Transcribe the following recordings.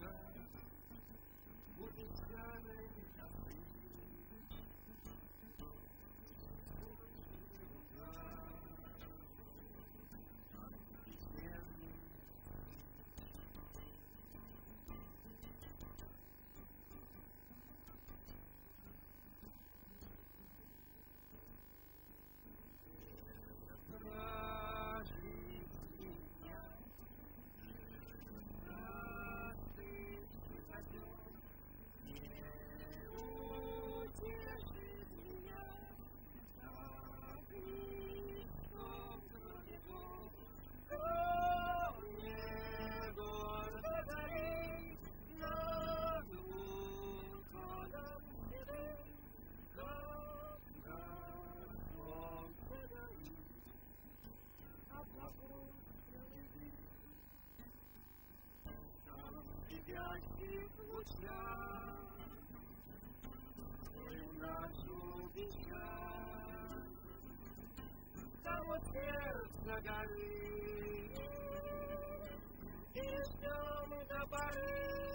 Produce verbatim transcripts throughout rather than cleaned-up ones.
Светящих лучах твою нашу печаль, того сердца горы, и ждем до поры.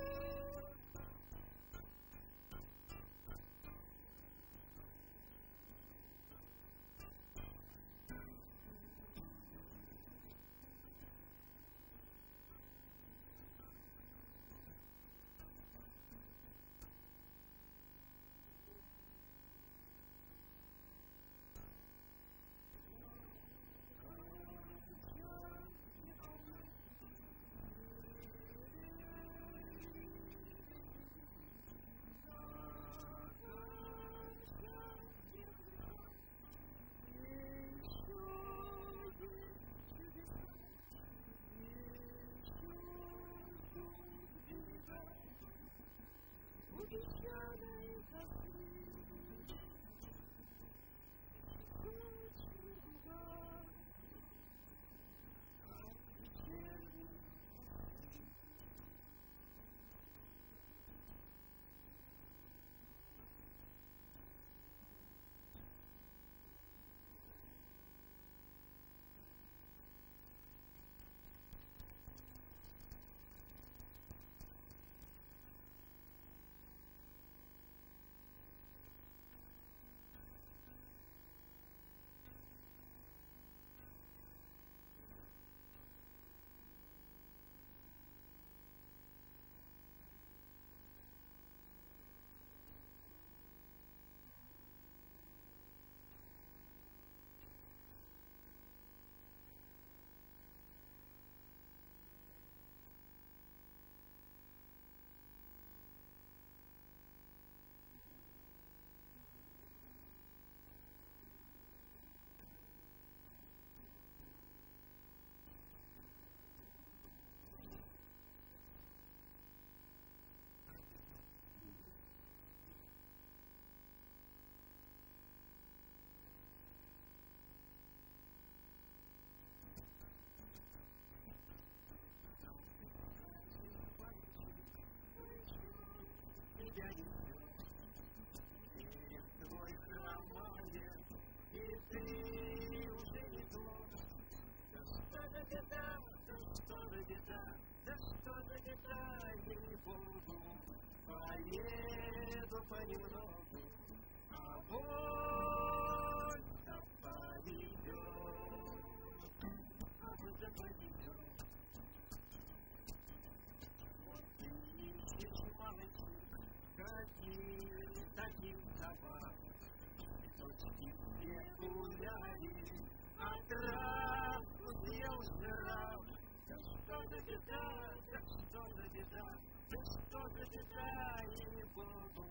Обещанной красы, очень луга, как вечерний тебя несет через твой хромое, и ты уже не тот. Да что за беда, да что за беда, да что за беда, ей-богу, поеду понемногу, а вот-то поведет, а вот-то поведет. Вот ты ищешь мамочек, каких таких собак, цветочки все гуляли, а травку съел жираф. Да что за беда, да что за беда, да что за беда, ей-богу,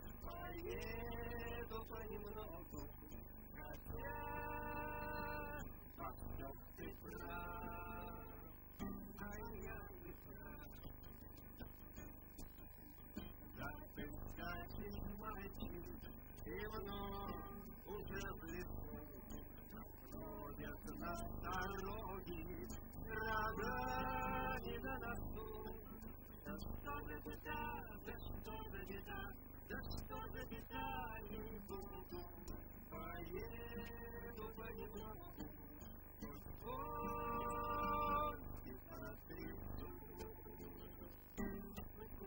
поеду понемногу, хотя во всем ты прав, а я не прав. Да ты скачешь, мальчик, и вновь уже в лесу ходят на дороге рогами на носу. Да что за беда, да что за беда, да что за беда, ей-богу, поеду понемногу, хоть гости потрясу, хоть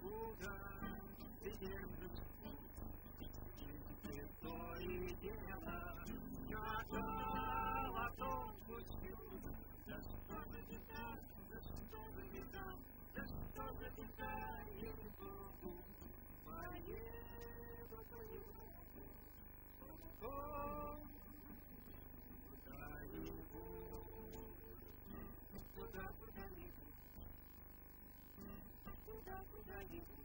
откуда ты держишь путь, если то и дело, я золотом учусь. Да что за беда, да что за беда, да что за беда, ей-богу, поеду, поеду, о, куда-нибудь, куда, куда-нибудь, куда, куда-нибудь,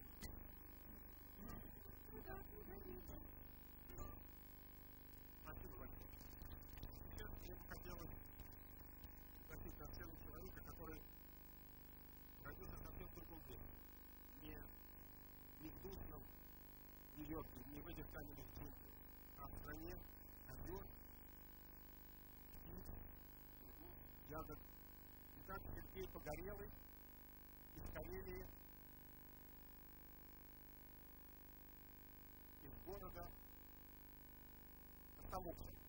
куда, куда-нибудь. Спасибо большое. Сейчас мне бы хотелось пригласить на сцену человека, который родился совсем в другом месте. Не, не в душном Нью-Йорке, не в этих каменных джунглях, а в стране озер, птиц, ягод. Итак, Сергей Погорелый из Карелии, из города Самокса.